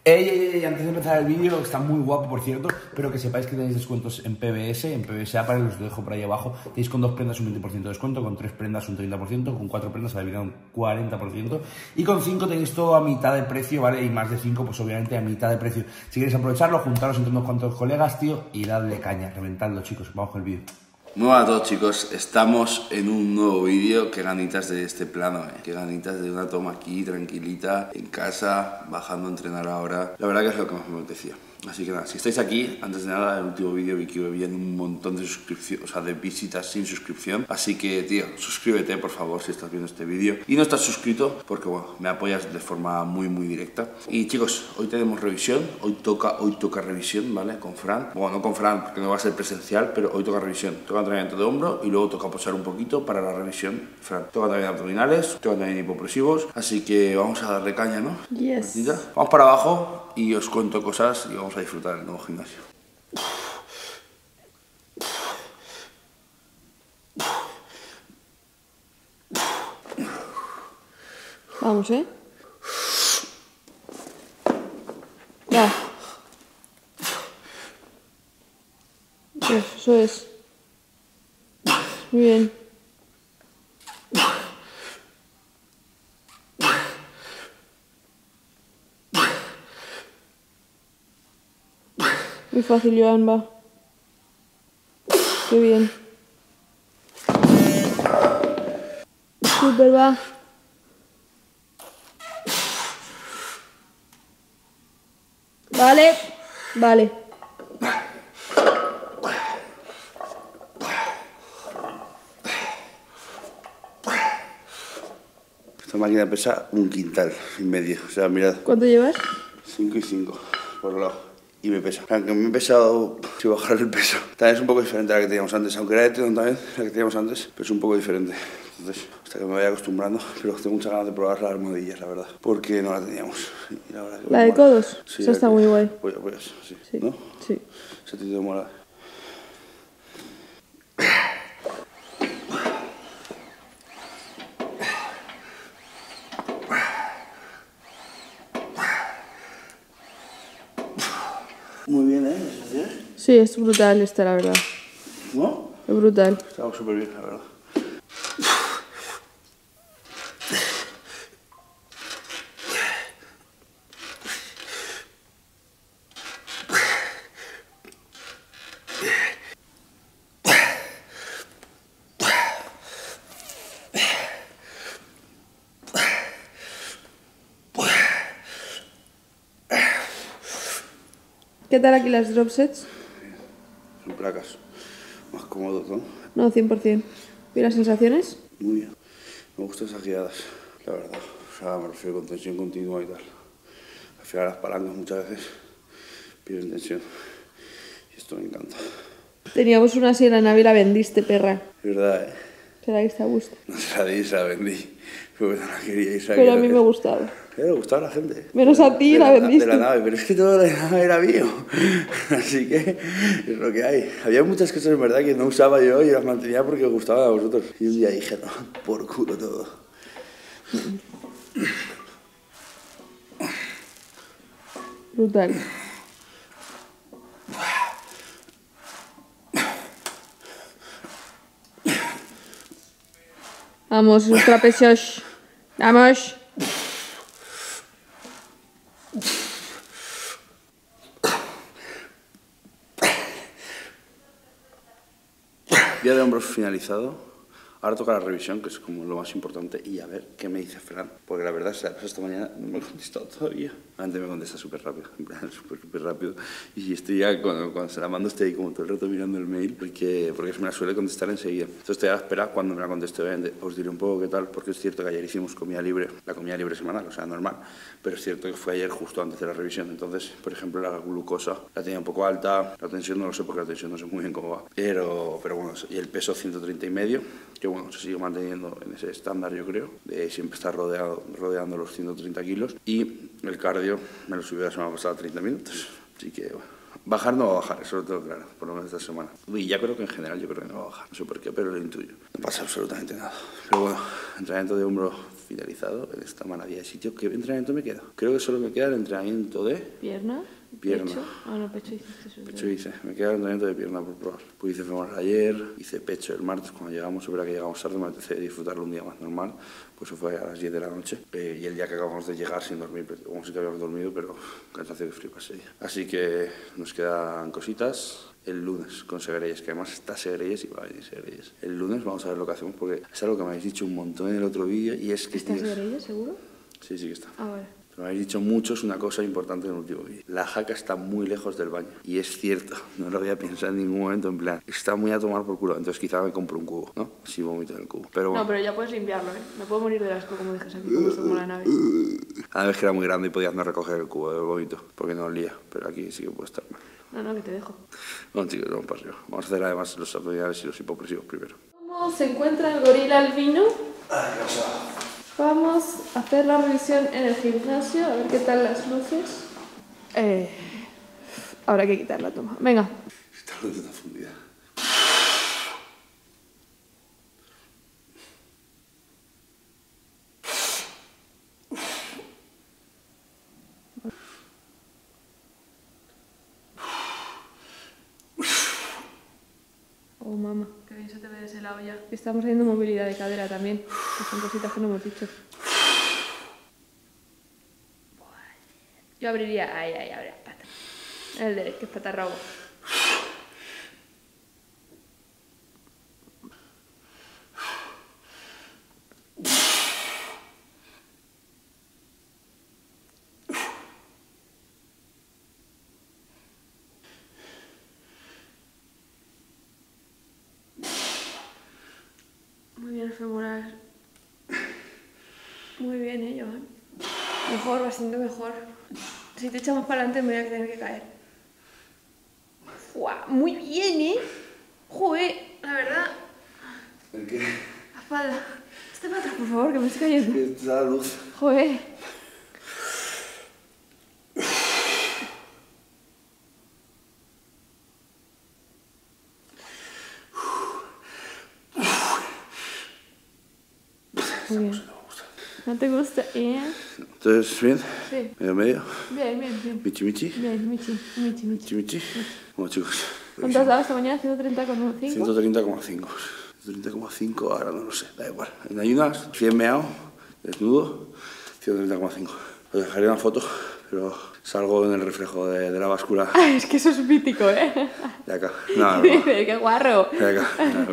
Antes de empezar el vídeo, está muy guapo por cierto, pero que sepáis que tenéis descuentos en PBS, en PBSA, para que os lo dejo por ahí abajo. Tenéis con 2 prendas un 20% de descuento, con 3 prendas un 30%, con 4 prendas adivinad un 40% y con 5 tenéis todo a mitad de precio, ¿vale? Y más de 5 pues obviamente a mitad de precio. Si queréis aprovecharlo, juntaros entre unos cuantos colegas, tío, y dadle caña, reventadlo, chicos. Vamos con el vídeo. Muy buenas a todos, chicos, estamos en un nuevo vídeo. Qué ganitas de este plano, qué ganitas de una toma aquí, tranquilita, en casa, bajando a entrenar ahora. La verdad que es lo que más me apetecía. Así que nada, si estáis aquí, antes de nada, el último vídeo vi que había un montón de suscripciones, o sea, de visitas sin suscripción. Así que, tío, suscríbete, por favor, si estás viendo este vídeo. Y no estás suscrito, porque, bueno, me apoyas de forma muy directa. Y, chicos, hoy tenemos revisión. Hoy toca revisión, ¿vale? Con Fran. Bueno, no con Fran, porque no va a ser presencial, pero hoy toca revisión. Toca entrenamiento de hombro y luego toca posar un poquito para la revisión, Fran. Toca también abdominales, toca también hipopresivos. Así que vamos a darle caña, ¿no? Yes. Vamos para abajo y os cuento cosas y vamos a disfrutar del nuevo gimnasio. Vamos, Va. Eso es. Muy bien. Muy fácil, Joan, va. Qué bien. Súper, va. Vale. Esta máquina pesa 1,5 quintal, o sea, mirad. ¿Cuánto llevas? 5 y 5 por lado. Y me pesa. Aunque me he pesado, si bajar el peso. También es un poco diferente a la que teníamos antes. Aunque era de Teton también, la que teníamos antes, pero es un poco diferente. Entonces, hasta que me vaya acostumbrando. Pero tengo muchas ganas de probar las almohadillas, la verdad. Porque no la teníamos. Y la verdad que ¿La de codos? Sí, esa está muy guay. Pues sí. ¿No? Sí. Ese tío te mola. Muy bien, ¿eh? Sí, es brutal esta, la verdad. ¿No? Es brutal. Estaba súper bien, la verdad. ¿Qué tal aquí las drop sets? Son placas. Más cómodos, ¿no? No, 100%. ¿Y las sensaciones? Muy bien. Me gustan esas guiadas, la verdad. O sea, me refiero con tensión continua y tal. Al final las palancas muchas veces pierden tensión. Y esto me encanta. Teníamos una así en la nave y la vendiste, perra. Es verdad, ¿eh? ¿Será que está a gusto? No se la di, se la vendí. Porque no la quería y Pero a mí me gustaba. Le gustaba a la gente. Menos a ti, la vendiste. De la nave, pero es que todo la nave era mío. Así que es lo que hay. Había muchas cosas en verdad que no usaba yo y las mantenía porque os gustaban a vosotros. Y un día dije, no, por culo todo. Brutal. Vamos, esos trapecios. Vamos. Día de hombros finalizado. Ahora toca la revisión, que es como lo más importante, y a ver qué me dice Fran. Porque la verdad, esta mañana no me ha contestado todavía. Antes me contesta súper rápido, en plan, súper rápido. Y estoy ya, cuando se la mando, estoy ahí como todo el rato mirando el mail, porque me la suele contestar enseguida. Entonces estoy a la espera cuando me la conteste, obviamente. Os diré un poco qué tal, porque es cierto que ayer hicimos comida libre, la comida libre semanal, o sea, normal. Pero es cierto que fue ayer justo antes de la revisión. Entonces, por ejemplo, la glucosa la tenía un poco alta, la tensión no lo sé, porque la tensión no sé muy bien cómo va. Pero bueno, y el peso 130,5, que bueno, se sigue manteniendo en ese estándar, yo creo, de siempre estar rodeando los 130 kilos. Y el cardio me lo subió la semana pasada a 30 minutos. Así que bueno, bajar no va a bajar, eso lo tengo claro, por lo menos esta semana. Y ya creo que en general yo creo que no va a bajar, no sé por qué, pero lo intuyo. No pasa absolutamente nada. Pero bueno, entrenamiento de hombro finalizado en esta maravilla de sitio. ¿Qué entrenamiento me queda? Creo que solo me queda el entrenamiento de... Pierna. Pierna. Pecho. Ah, no, pecho hiciste eso. Pecho hice, me queda el entrenamiento de pierna por probar. Pues hice femoral ayer, hice pecho el martes cuando llegamos, es verdad que llegamos tarde, me apetece disfrutarlo un día más normal, pues eso fue a las 10 de la noche. Y el día que acabamos de llegar sin dormir, como si que habíamos dormido, pero cansancio que flipas ese día. Así que nos quedan cositas. El lunes con Segreyes, que además está Segreyes y va a venir Segreyes. El lunes vamos a ver lo que hacemos, porque es algo que me habéis dicho un montón en el otro vídeo y es que... ¿Está Segreyes, seguro? Sí, sí que está. Ah, vale. Me habéis dicho mucho, es una cosa importante en el último vídeo. La jaca está muy lejos del baño. Y es cierto, no lo voy a pensar en ningún momento, en plan, está muy a tomar por culo. Entonces quizá me compro un cubo, ¿no? Así vomito en el cubo. Pero bueno. No, pero ya puedes limpiarlo, ¿eh? Me puedo morir de asco, como dejas aquí, como esto como la nave. A la vez que era muy grande y podías no recoger el cubo del vómito, porque no olía. Pero aquí sí que puede estar mal. No, que te dejo. Bueno, chicos, vamos para arriba. Vamos a hacer además los abdominales y los hipopresivos primero. ¿Cómo se encuentra el gorila albino? Vamos a hacer la revisión en el gimnasio, a ver qué tal las luces. Habrá que quitar la toma. Venga. Esta luz está fundida. Oh, mamá. Qué bien se te ve de ese lado ya. Estamos haciendo movilidad de cadera también, que son cositas que no hemos dicho. Yo abriría... Ahí, abre las patas. El derecho, que es patarrabo. Muy bien el femoral. Muy bien ello, ¿eh? Mejor, bastante mejor. Si te echamos para adelante me voy a tener que caer. ¡Fua! Muy bien, ¿eh? Joder, la verdad. ¿El qué? La espalda. Este para atrás, por favor, que me estoy cayendo. Está la luz. Joder. Muy bien. ¿No te gusta? Entonces, ¿bien? Sí. ¿Medio? Bien. ¿Michi? Bien, michi. ¿Michi? Bueno, chicos. ¿Cuánto has dado esta mañana? 130,5. 130,5. 130,5, ahora no lo sé, da igual. En ayunas, 100 meao, desnudo, 130,5. Os dejaré una foto, pero salgo en el reflejo de la báscula. Ay, es que eso es mítico, ¿eh? De acá. No. ¡Qué guarro! De acá.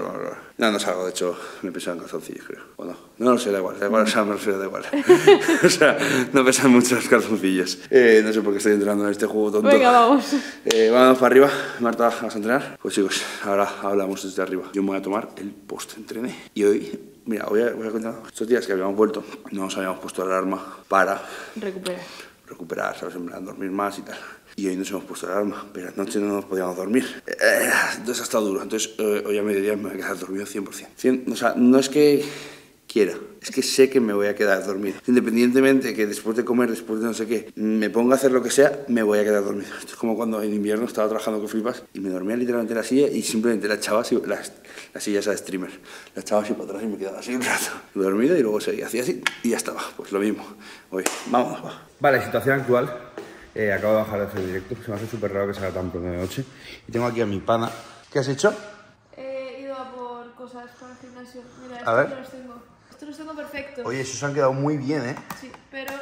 No salgo, de hecho, me pesan calzoncillos, creo. O no. No lo sé, da igual, o sea, me refiero, da igual. O sea, no pesan mucho los calzoncillos. No sé por qué estoy entrando en este juego tonto. Venga, vamos. Vamos para arriba. Marta, ¿vas a entrenar? Pues chicos, ahora hablamos desde arriba. Yo me voy a tomar el post-entrene. Y hoy, mira, voy a contar. Estos días que habíamos vuelto, no nos habíamos puesto alarma para recuperar, ¿sabes? En plan, dormir más y tal. Y hoy nos hemos puesto alarma, pero anoche no nos podíamos dormir. Entonces ha estado duro. Entonces hoy a mediodía me voy a quedar dormido 100%. O sea, no es que quiera, es que sé que me voy a quedar dormido. Independientemente que después de comer, después de no sé qué, me ponga a hacer lo que sea, me voy a quedar dormido. Esto es como cuando en invierno estaba trabajando con flipas y me dormía literalmente en la silla y simplemente la echaba así, la silla esa de streamer, la echaba así para atrás y me quedaba así un rato dormido y luego seguía, hacía así y ya estaba. Pues lo mismo. Hoy, vamos, va. Vale, situación actual. Acabo de bajar de hacer directo, se me hace súper raro que salga tan pronto de noche. Y tengo aquí a mi pana. ¿Qué has hecho? He ido a por cosas para el gimnasio. Mira, A ver. Estos los tengo perfectos. Oye, esos han quedado muy bien, ¿eh? Sí, pero...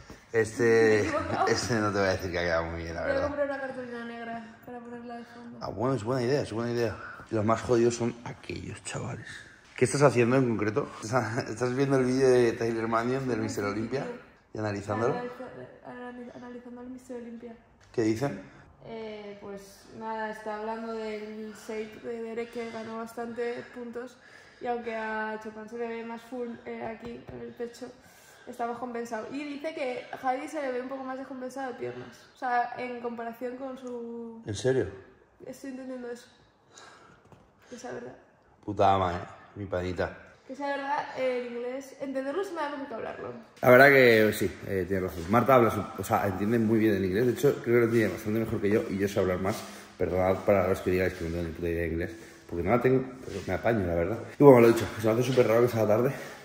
Este no te voy a decir que ha quedado muy bien, la Voy a verdad. comprar una cartulina negra para ponerla de fondo. Ah, bueno, es buena idea. Los más jodidos son aquellos chavales. ¿Qué estás haciendo en concreto? ¿Estás viendo el vídeo de Tyler Manion del Mr. Olympia y analizándolo? Analizando el Mr. Olympia. ¿Qué dicen? Pues nada, está hablando del shape de Derek, que ganó bastante puntos, y aunque a Chopin se le ve más full aquí en el pecho, está más compensado. Y dice que a Javi se le ve un poco más descompensado de piernas, o sea, en comparación con su... ¿En serio? Estoy entendiendo eso. Que sea verdad. Puta ama, mi panita. Que sea verdad, en inglés, entenderlo se me da como que hablarlo. La verdad que sí, tiene razón. Marta habla, o sea, entiende muy bien el inglés. De hecho, creo que lo entiende bastante mejor que yo y yo sé hablar más. Perdonad para los que digáis que no tengo ni puta idea de inglés, porque no la tengo, pero me apaño, la verdad. Y bueno, lo he dicho, se me hace súper raro que sea tarde,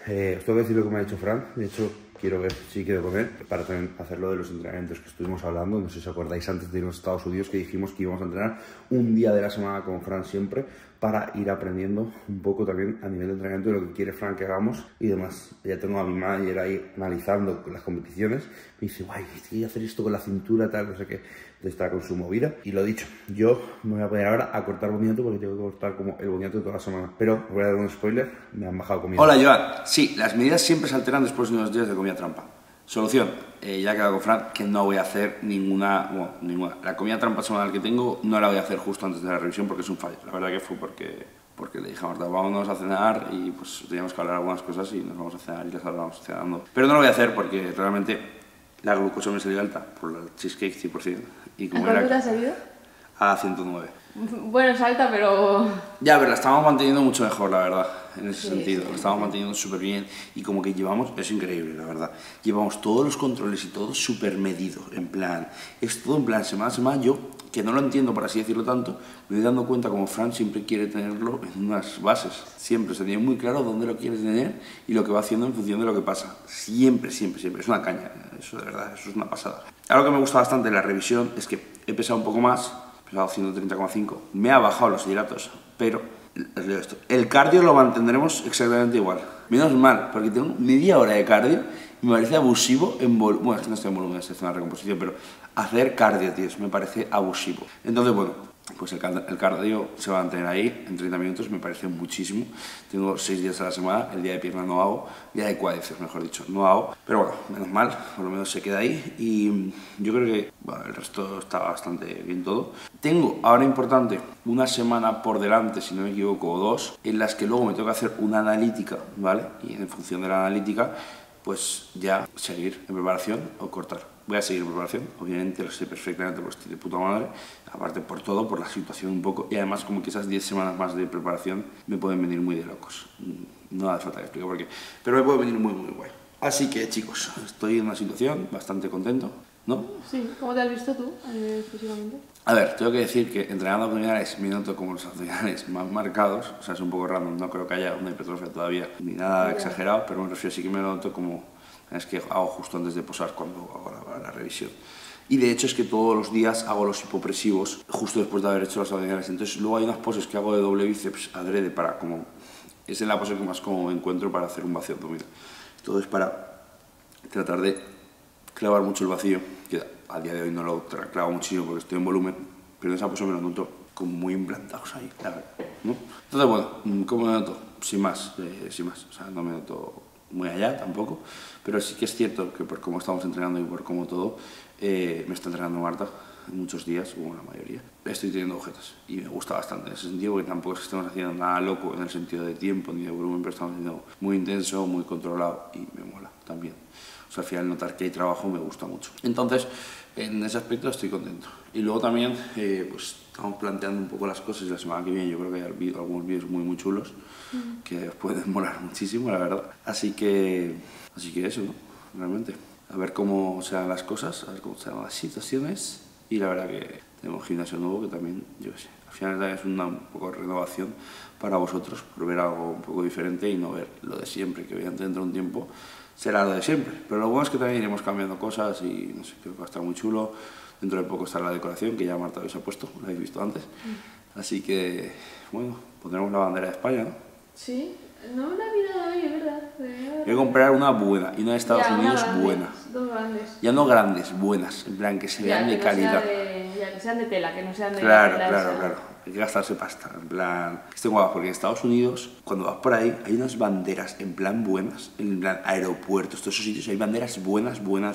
Os tengo que decir lo que me ha dicho Fran. De hecho, quiero ver si quiero comer para también hacerlo de los entrenamientos que estuvimos hablando. No sé si os acordáis antes de irnos a Estados Unidos que dijimos que íbamos a entrenar un día de la semana con Fran siempre para ir aprendiendo un poco también a nivel de entrenamiento de lo que quiere Fran que hagamos y demás. Ya tengo a mi manager ahí analizando las competiciones. Me dice, guay, voy a hacer esto con la cintura, tal, no sé qué. Entonces está con su movida. Y lo dicho, yo me voy a poner ahora a cortar boniato porque tengo que cortar como el boniato de toda la semana. Pero os voy a dar un spoiler, me han bajado comida. Hola, Joan. Sí, las medidas siempre se alteran después de unos días de comida trampa. Solución, ya he quedado con Fran que no voy a hacer ninguna. La comida trampa semanal que tengo no la voy a hacer justo antes de la revisión porque es un fallo. La verdad que fue porque le dije a Marta, vámonos a cenar y pues teníamos que hablar algunas cosas y nos vamos a cenar y las hablamos cenando. Pero no lo voy a hacer porque realmente la glucosa me salió alta por el cheesecake 100%. Y como ¿A cuánto te ha salido? A 109. Bueno, es alta, pero... Ya, pero la estamos manteniendo mucho mejor, la verdad, en ese sentido. Sí. La estamos manteniendo súper bien y como que llevamos, es increíble, la verdad. Llevamos todos los controles y todo súper medido, en plan, es todo en plan semana a semana. Yo, que no lo entiendo, por así decirlo tanto, me voy dando cuenta como Fran siempre quiere tenerlo en unas bases. Siempre se tiene muy claro dónde lo quiere tener y lo que va haciendo en función de lo que pasa. Siempre, siempre, siempre. Es una caña, eso de verdad, eso es una pasada. Algo que me gusta bastante de la revisión es que he pesado un poco más, he pesado 130,5, me ha bajado los hidratos, pero os leo esto. El cardio lo mantendremos exactamente igual. Menos mal, porque tengo media hora de cardio y me parece abusivo en volumen. Bueno, es que no estoy en volumen, estoy en una recomposición, pero hacer cardio, tío, me parece abusivo. Entonces, bueno, pues el cardio se va a mantener ahí en 30 minutos, me parece muchísimo. Tengo 6 días a la semana, el día de pierna no hago, día de cuádriceps, mejor dicho, no hago. Pero bueno, menos mal, por lo menos se queda ahí y yo creo que bueno, el resto está bastante bien todo. Tengo, ahora importante, una semana por delante, si no me equivoco, o 2, en las que luego me tengo que hacer una analítica, ¿vale? Y en función de la analítica, pues ya seguir en preparación o cortar. Voy a seguir en preparación, obviamente lo sé perfectamente porque estoy de puta madre, aparte por todo, por la situación un poco, y además como que esas 10 semanas más de preparación me pueden venir muy de locos. No hace falta que explique por qué, pero me puede venir muy muy guay. Así que chicos, estoy en una situación bastante contento, ¿no? Sí, ¿cómo te has visto tú físicamente? A ver, tengo que decir que entrenando abdominales me noto como los abdominales más marcados, o sea, es un poco random, no creo que haya una hipertrofia todavía, ni nada exagerado, pero me refiero sí que me noto como es que hago justo antes de posar cuando hago la revisión. Y de hecho es que todos los días hago los hipopresivos justo después de haber hecho los abdominales, entonces luego hay unas poses que hago de doble bíceps adrede para como, es en la pose que más como me encuentro para hacer un vacío abdominal. Todo es para tratar de clavar mucho el vacío, que a día de hoy no lo clavo muchísimo porque estoy en volumen, pero en esa pose me lo noto como muy implantados ahí, la verdad, ¿no? Entonces bueno, ¿cómo me noto? Sin más, o sea, no me noto muy allá tampoco, pero sí que es cierto que por cómo estamos entrenando y por cómo todo, me está entrenando Marta en muchos días, o la mayoría, estoy teniendo agujetas y me gusta bastante en ese sentido porque tampoco es que estemos haciendo nada loco en el sentido de tiempo ni de volumen, pero estamos haciendo muy intenso, muy controlado y me mola también. O sea, al final notar que hay trabajo me gusta mucho. Entonces, en ese aspecto estoy contento. Y luego también, pues estamos planteando un poco las cosas y la semana que viene yo creo que hay algunos vídeos muy chulos que os pueden molar muchísimo, la verdad. Así que eso, ¿no? Realmente. A ver cómo se dan las cosas, a ver cómo se dan las situaciones. Y la verdad que tenemos gimnasio nuevo que también, yo qué sé, al final es una un poco renovación para vosotros, por ver algo un poco diferente y no ver lo de siempre, que obviamente dentro de un tiempo será lo de siempre. Pero lo bueno es que también iremos cambiando cosas y no sé, creo que va a estar muy chulo. Dentro de poco estará la decoración, que ya Marta habéis puesto, lo habéis visto antes. Así que, bueno, pondremos la bandera de España, ¿no? Sí, no la he mirado hoy, es verdad. Voy a comprar una buena y una de Estados Unidos buena. Dos grandes. Ya no grandes, buenas, en plan que se vean de calidad. Que sean de tela, que no sean de... Claro. Hay que gastarse pasta, en plan... Estoy guapo porque en Estados Unidos, cuando vas por ahí, hay unas banderas en plan buenas, en plan aeropuertos, todos esos sitios, hay banderas buenas.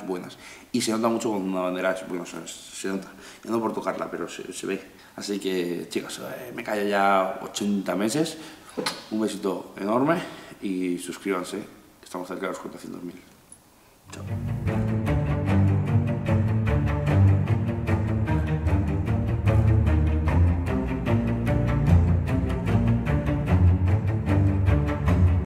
Y se nota mucho cuando una bandera es buena, o sea, se nota. Ya no por tocarla, pero se ve. Así que, chicos, me callo ya 80 meses. Un besito enorme y suscríbanse, que estamos cerca de los 400.000. Chao.